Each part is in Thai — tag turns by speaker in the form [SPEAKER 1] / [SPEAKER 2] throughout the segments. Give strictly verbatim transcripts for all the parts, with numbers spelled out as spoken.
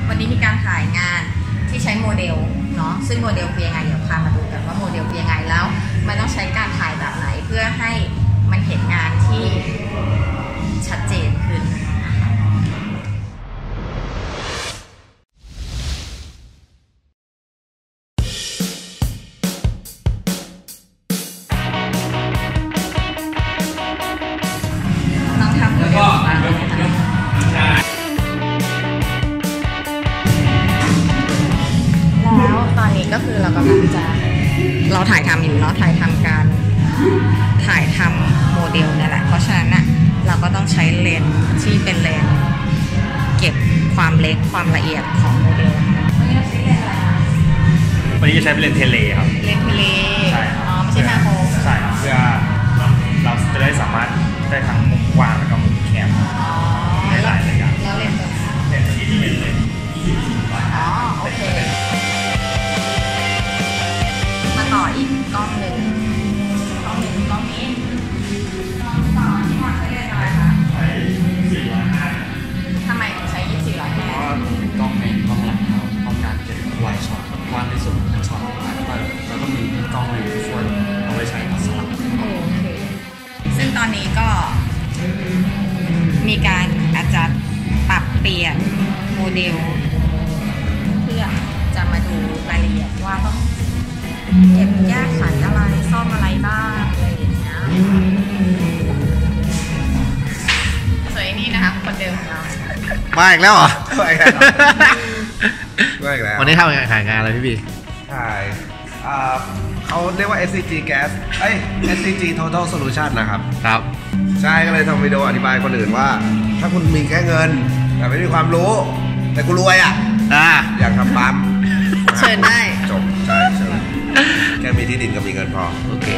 [SPEAKER 1] วันนี้มีการถ่ายงานที่ใช้โมเดลเนาะซึ่งโมเดลเป็นยังไงเดี๋ยวพามาดูกันว่าโมเดลเป็นยังไงแล้วมันต้องใช้การถ่ายแบบไหนเพื่อให้มันเห็นงานที่ชัดเจนขึ้นลองทำโมเดลออกมาเลยนะคะแล้วตอนนี้ก็คือเรากำลังจะเราถ่ายทำอยู่เนาะถ่ายทำการถ่ายทำโมเดลเนี่ยแหละเพราะฉะนั้นน่ะเราก็ต้องใช้เลนส์ที่เป็นเลนส์เก็บความเล็กความละเอียดของโมเดลวันนี้เราใช้เลนส์อะไรคะ
[SPEAKER 2] วันนี้จะใช้เป็นเลนส์เทเลครับ
[SPEAKER 1] เลนส์เทเล
[SPEAKER 2] ใช่
[SPEAKER 1] อ๋อไม่ใช่มาโคร
[SPEAKER 2] ใช่เพื่อเราจะได้สามารถได้ทั้งมุมกว้างแล้วก็มุมแคบได้หลายระยะ
[SPEAKER 1] แล้วเลนส์ตัว
[SPEAKER 2] เลนส์ตัวนี้จะเป็นเลนส์ยี่สิบสี่ร้อย
[SPEAKER 1] อ๋อโอเคมาต่ออีกกล้องหนึ่งกล้องหนึ่งกล้องนี้ต่อที่มาใช้เลนส์อะไรคะ
[SPEAKER 2] ใช้สี่ร้อยห้า
[SPEAKER 1] ทำไมถึงใช้ยี่สิบสี่ร้อยห้า
[SPEAKER 2] เพราะกล้องในกล้องหลังเราต้องการเก็บไวช็อตกว้างที่สุดช็อตแล้วก็มีกล้องรีวิวช่วยเอาไว้ใช้ตัดสลับ
[SPEAKER 1] โอเคซึ่งตอนนี้ก็มีการอาจารย์ปรับเปลี่ยนโมเดลเพื่อจะมาดูรายละเอียดว่าต้องเก็บแยกขันอะไรซ่อมอะไรบ้างอะไรอย่างเงี้ยสวยนี่นะคะคนเดิมของเรา
[SPEAKER 3] มาอีกแล้วเหรอ
[SPEAKER 2] มาอีกแล้ว
[SPEAKER 3] มาอีกแล้ว
[SPEAKER 2] วันนี้ทำงานขายงานอะไรพี่บี
[SPEAKER 3] ถ่ายเขาเรียกว่า เอส ซี จี Gas เอ้ย เอส ซี จี Total Solution นะครับ
[SPEAKER 2] ครับ
[SPEAKER 3] ใช่ก็เลยทำวิดีโออธิบายคนอื่นว่าถ้าคุณมีแค่เงินแต่ไม่มีความรู้แต่กูรวยอ่ะ
[SPEAKER 2] อ่า
[SPEAKER 3] อยากทำปั๊ม
[SPEAKER 1] เชิญได้
[SPEAKER 3] จบใช่เชิญแค่มีที่ดินกับมีเงินพอ
[SPEAKER 2] โอเค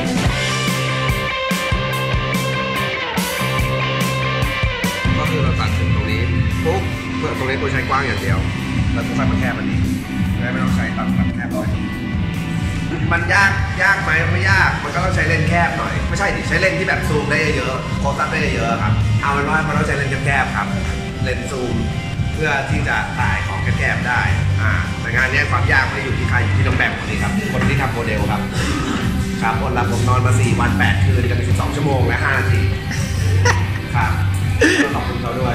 [SPEAKER 3] ก็คือเราตัดถึงตรงนี้ปุ๊บเพื่อตรงนี้กูใช้กว้างอย่างเดียวแล้วกูค่อยมาแคบมันนี้ไม่ต้องใช้ตัดตัดแคบเลยมันยากยากไหมไม่ยากมันก็ต้องใช้เลนส์แคบหน่อยไม่ใช่ดิใช้เลนส์ที่แบบซูมได้เยอะๆโฟกัสได้เยอะๆครับเอาเป็นว่ามันต้องใช้เลนส์แคบๆครับเลนส์ซูมเพื่อที่จะถ่ายของแคบๆได้อ่าแต่งานนี้ความยากไม่ได้อยู่ที่ใครอยู่ที่น้องแบมคนนี้ครับคนที่ทำโมเดลครับครับอดหลับผมนอนมาสี่วันแปดคืนกับสิบสองชั่วโมงและห้านาทีครับขอบคุณเขาด้วย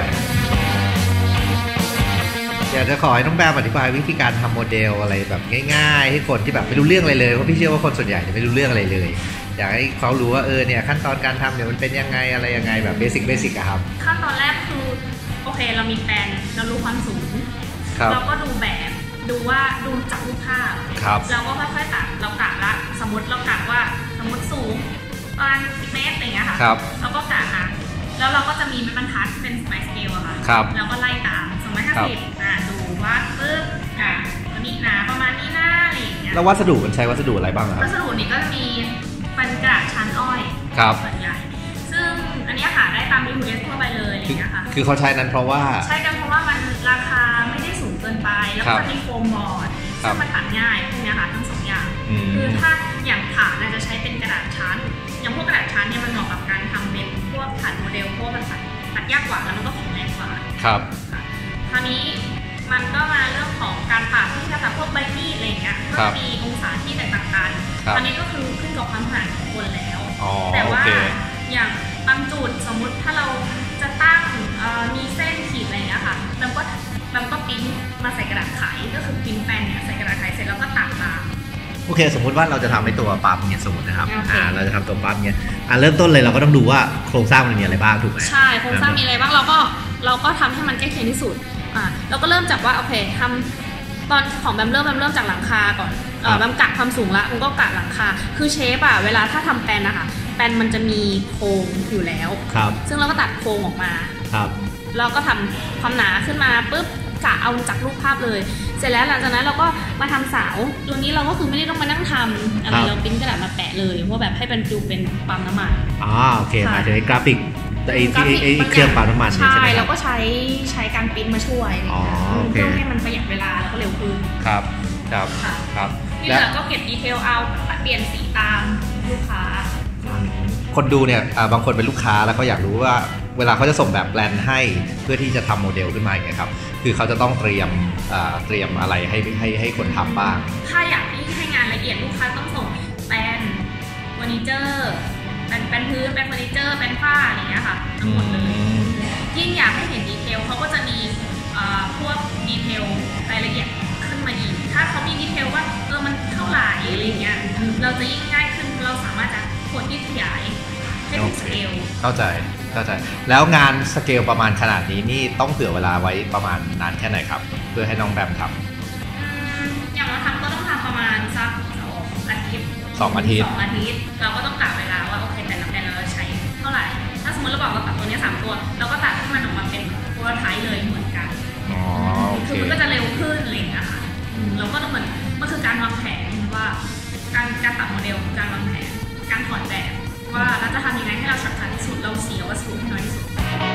[SPEAKER 2] อยากจะขอให้น้องแบมอธิบายวิธีการทำโมเดลอะไรแบบง่ายๆให้คนที่แบบไม่รู้เรื่องอะไรเลยเพราะพี่เชื่อว่าคนส่วนใหญ่จะไม่รู้เรื่องอะไรเลยอยากให้เขารู้ว่าเออเนี่ยขั้นตอนการทำเนี่ยมันเป็นยังไงอะไรยังไงแบบเบสิกเบสิกอะครับ
[SPEAKER 4] ขั้นตอนแรกคือโอเคเรามีแปลนเรารู้ความสูงเราก็ดูแบบดูว่าดูจากรูปภาพเราก็ค่อยๆตัดเรากะละสมมติเรากะว่าสมมติสูงประมาณสิบเมตรอะไรเงี้ยค่ะเราก็กะนะแล้วเราก็จะมีบรรทัดเป็นสมัยสเกลอะค่ะแล้วก็ไล่ตามสองร้อยห้าสิบอ่ะดูว่าปึ๊บอ่ะมีหนาประมาณนี้หน้าอะไรอย่างเงี้ย
[SPEAKER 2] แล้ววัสดุมันใช้วัสดุอะไรบ้างครับ
[SPEAKER 4] วัสดุนี้ก็จะมีเป็นกระดาษชั้นอ้อยส่วนใหญ่ซึ่งอันนี้หาได้ตาม บี ทู เอส ทั่วไปเลยอะไรอย่างเงี้ยค่ะ
[SPEAKER 2] คือเขาใช้นั้นเพราะว่า
[SPEAKER 4] ใช้กันเพราะว่ามันราคาไม่ได้สูงเกินไปแล้วก็มีโฟมบอร์ดซึ่งมันตัดง่ายพวกนี้ค่ะทั้งสองอย่างคือถ้าอย่างฐานจะใช้เป็นกระดาษชั้นอย่างพวกกระดาษชั้นเนี่ยมันเหมาะกับการทำเป็นพวกฐานโมเดลพวกมันตัดตัดยากกว่าแล้วมันก็แข็งแรงกว่า
[SPEAKER 2] ครับ
[SPEAKER 4] คราวนี้มันก็มาเรื่องของการตัดที่จะตัดพวกใบมีดอะไรอย่างเงี้ยก็มีองศาที่แตกต่างกันคราวนี้ก็คือขึ้นกับความถนัดของคนแล้วแต่ว่าอย่างบางจุดสมมุติถ้าเราจะตั้งมีเส้นขีดอะไรอย่างเงี้ยค่ะเราก็เราก็ปิ้นมาใส่กระดาษไขก็คือปิ้นแป้นเนี่ยใส่กระดาษไขเสร็จแล้วก็ตัดมา
[SPEAKER 2] โอเคสมมุติว่าเราจะทำให้ตัวปั๊มเนี่ยสมมตินะครับอ่าเราจะทำตัวปั๊มเนี่ยอ่าเริ่มต้นเลยเราก็ต้องดูว่าโครงสร้างมันมีอะไรบ้างถูกไหม
[SPEAKER 4] ใช่โครงสร้างมีอะไรบ้างเราก็เราก็ทำให้มันใกล้เคียงที่สุดอ่าเราก็เริ่มจากว่าโอเคทำตอนของแบมเริ่มแบมเริ่มจากหลังคาก่อนเออแบมกะความสูงละมันก็กะหลังคาคือเชฟอะเวลาถ้าทำแปลนนะคะแปลนมันจะมีโครงอยู่แล้ว
[SPEAKER 2] ครับ
[SPEAKER 4] ซึ่งเราก็ตัดโครงออกมา
[SPEAKER 2] ครับ
[SPEAKER 4] เราก็ทำความหนาขึ้นมาปุ๊บกะเอาจากรูปภาพเลยเสร็จแล้วหลังจากนั้นเราก็มาทำเสาตัวนี้เราก็คือไม่ได้ต้องมานั่งทำอะไรเราปิ้นกระดาษมาแปะเลยเพราะแบบให้เป็นดูเป็นปั๊มน้ำมัน
[SPEAKER 2] อ๋อโอเคหมายถึงกราฟิกไอ้ไอ้เครื่องปั๊มน้ำมันใช่
[SPEAKER 4] ไหมครับใช่เราก็ใช้ใช้การปิ้นมาช่วยเพื่อให้มันประหยัดเวลาแล้วก็เร็วขึ้น
[SPEAKER 2] ครับครับครับ
[SPEAKER 4] ที่เหลือก็เก็บดีเทลเอาเปลี่ยนสีตามลูกค้า
[SPEAKER 2] คนดูเนี่ยบางคนเป็นลูกค้าแล้วก็อยากรู้ว่าเวลาเขาจะส่งแบบแปลนให้เพื่อที่จะทำโมเดลขึ้นมาอย่างเงี้ยครับคือเขาจะต้องเตรียมเตรียมอะไรให้ให้ให้คนทำบ้าง
[SPEAKER 4] ถ้าอยากให้งานละเอียดลูกค้าต้องส่งแปลนเฟอร์นิเจอร์แปลนแปลนพื้นแปลนเฟอร์นิเจอร์แปลนผ้าอะไรอย่างเงี้ยค่ะทั้งหมดเลยยิ่งอยากให้เห็นดีเทลเขาก็จะมีพวกดีเทลรายละเอียดขึ้นมาอีกถ้าเขามีดีเทลว่าเออมันเท่าไหร่อะไรเงี้ยเราจะยิ่งง่ายขึ้นเราสามารถจะกดยืดขยายให้เป็นสเกล
[SPEAKER 2] เข้าใจเข้าใจแล้วงานสเกลประมาณขนาดนี้นี่ต้องเผื่อเวลาไว้ประมาณนานแค่ไหนครับเพื่อให้น้องแบมท
[SPEAKER 4] ำอย่างเราทำก็ต้องทำประมาณสักสองอาทิตย์
[SPEAKER 2] สองอาทิตย์
[SPEAKER 4] สองอาทิตย์เราก็ต้องกะเวลาว่าโอเคแต่ละแบรนด์เราใช้เท่าไหร่ถ้าสมมติเราบอกว่าตัดตัวนี้สามตัวเราก็ตัดให้มันออกมาเป็นโปรโตไทป์เลยเหมือนกัน
[SPEAKER 2] อ๋อโอเค
[SPEAKER 4] คือมันก็จะเร็วขึ้นอะไรอย่างเงี้ยค่ะเราก็ต้องเหมือนมันคือการวางแผนว่าการการตัดโมเดลการวางแผนการถอดแบบว่าเราจะทำยังไงให้เราชัดเจนที่สุดเราเสียวัสดุให้น้อยที่สุด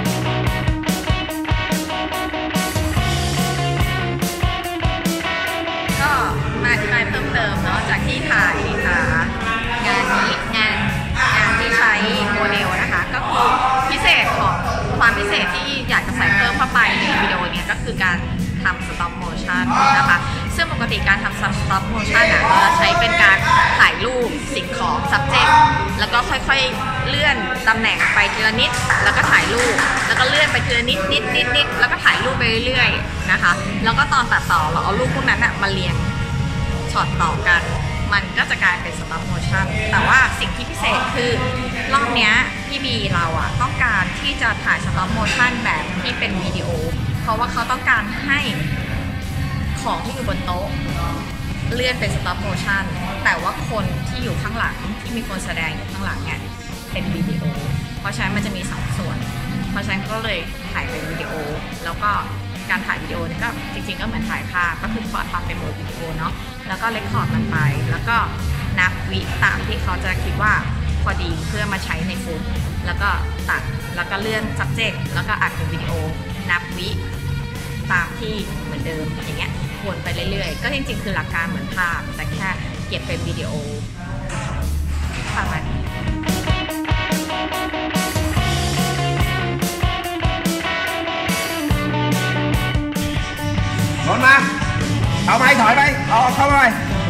[SPEAKER 1] ก็มาอธิบายเพิ่มเติมเนาะจากที่ถ่ายงานนี้งานงานที่ใช้โมเดลนะคะก็คือพิเศษของความพิเศษที่อยากจะใส่เพิ่มเข้าไปในวิดีโอนี้ก็คือการทำ stop motion นะคะซึ่งปกติการทำ stop motion อ่ะเราจะใช้เป็นการถ่ายรูปสิ่งของ subject แล้วก็ค่อยๆเลื่อนตำแหน่งไปทีละนิดแล้วก็ถ่ายรูปแล้วก็เลื่อนไปทีละนิดนิดนิดนิดแล้วก็ถ่ายรูปไปเรื่อยๆนะคะแล้วก็ตอนตัดต่อเราเอารูปพวกนั้นอ่ะมาเรียงช็อตต่อกันมันก็จะกลายเป็น stop motion แต่ว่าสิ่งที่พิเศษคือรอบนี้พี่บีเราอ่ะต้องการที่จะถ่าย stop motion แบบที่เป็นวิดีโอเพราะว่าเขาต้องการให้ของที่อยู่บนโต๊ะเลื่อนเป็น stop motion แต่ว่าคนที่อยู่ข้างหลังที่มีคนแสดงอยู่ข้างหลังเนี่ยเป็นวิดีโอเพราะฉะนั้นมันจะมีสองส่วนเพราะฉะนั้นก็เลยถ่ายเป็นวิดีโอแล้วก็การถ่ายวิดีโอเนี่ยก็จริงๆก็เหมือนถ่ายภาพก็คือพอทำเป็นโหมดวิดีโอเนาะแล้วก็เรคคอร์ดมันไปแล้วก็นับวิตามที่เขาจะคิดว่าพอดีเพื่อมาใช้ในฟุตแล้วก็ตัดแล้วก็เลื่อน subject แล้วก็อัดเป็นวิดีโอนับวิตามที่เหมือนเดิมอย่างเงี้ยวนไปเรื่อยๆก็จริงๆคือหลักการเหมือนภาพแต่แค่เก็บเป็นวิดีโอประมาณนี้
[SPEAKER 3] รถมาเอาไม้ถอยไปเอาเข้าไป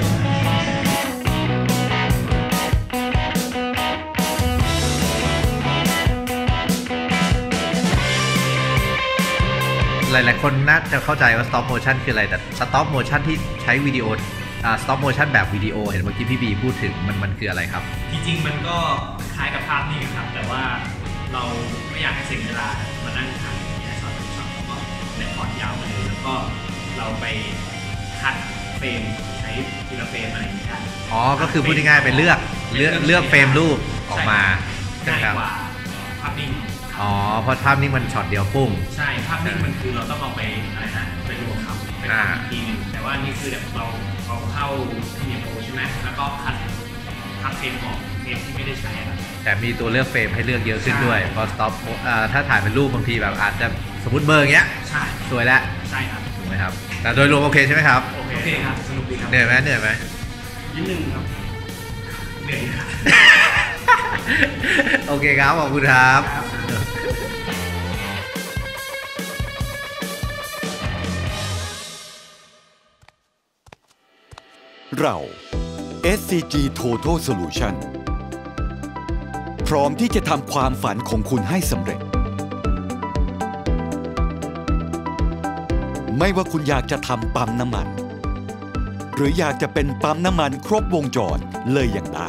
[SPEAKER 2] หลายๆคนน่าจะเข้าใจว่า stop motion คืออะไรแต่ stop motion ที่ใช้วิดีโออ่า stop motion แบบวิดีโอเห็นเมื่อกี้พี่บีพูดถึงมันมันคืออะไรครับ
[SPEAKER 5] จริงๆมันก็คล้ายกับภาพนี่ครับแต่ว่าเราไม่อยากให้เสียเวลามานั่งถ่ายอย่างเงี้ยช็อตช็อตแล้วก็เรคคอร์ดยาวไปเลยแล้วก็เราไปคัดเฟรมใช้ทีละเฟรมอะไรอย่างเงี้ย
[SPEAKER 2] อ๋อก็คือพูดง่ายๆเป็นเลือกเลือกเลือกเฟรมรูปออกมา
[SPEAKER 5] ง่ายกว่าภาพนิ่ง
[SPEAKER 2] อ๋อเพราะภาพนิ่งมันช็อตเดียวปุ้ง
[SPEAKER 5] ใช่ภาพนิ่งมันคือเราต้องเอาไปอะไรนะไปรวมครับไปทำอีกทีนึงแต่ว่านี่คือแบบเราเราเข้าพีเอ็มโอใช่ไหมแล้วก็คัดคัดเฟรมออกเฟรมที่ไม่ได้ใช้
[SPEAKER 2] แต่มีตัวเลือกเฟรมให้เลือกเยอะขึ้นด้วยพอ stop ถ้าถ่ายเป็นรูปบางทีแบบอาจจะสมมติเบอร์อย่างเงี้ย
[SPEAKER 5] ใช่
[SPEAKER 2] สวยแล้ว
[SPEAKER 5] ใช่ครับ
[SPEAKER 2] ถูกไหมครับแต่โดยรวมโอเคใช่ไหมครับ
[SPEAKER 5] โอเคครับสนุกดีครับ
[SPEAKER 2] เหนื่อยไหมเหนื่อยไหม
[SPEAKER 5] นิดนึงครับเหนื่อยครับ
[SPEAKER 2] โอเคครับขอบคุณครับ
[SPEAKER 6] เรา เอส ซี จี Total Solution พร้อมที่จะทำความฝันของคุณให้สำเร็จไม่ว่าคุณอยากจะทำปั๊มน้ำมันหรืออยากจะเป็นปั๊มน้ำมันครบวงจรเลยอย่างได้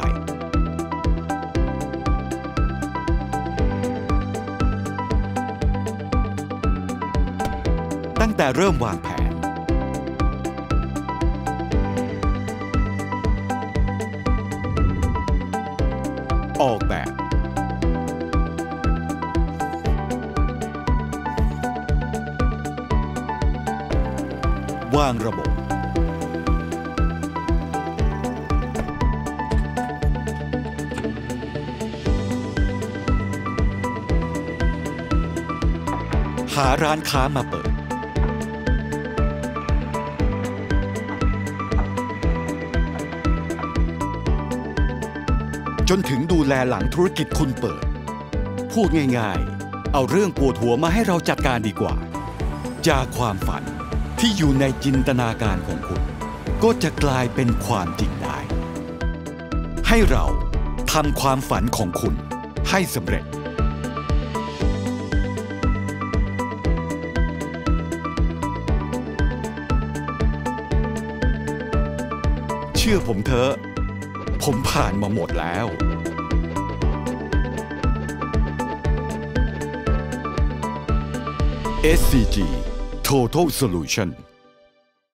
[SPEAKER 6] ตั้งแต่เริ่มวางแผนออกแบบวางระบบหาร้านค้ามาเปิดจนถึงดูแลหลังธุรกิจคุณเปิดพูดง่ายๆเอาเรื่องปวดหัวมาให้เราจัดการดีกว่าจากความฝันที่อยู่ในจินตนาการของคุณก็จะกลายเป็นความจริงได้ให้เราทำความฝันของคุณให้สำเร็จเชื่อผมเถอะผมผ่านมาหมดแล้ว เอส ซี จี Total Solution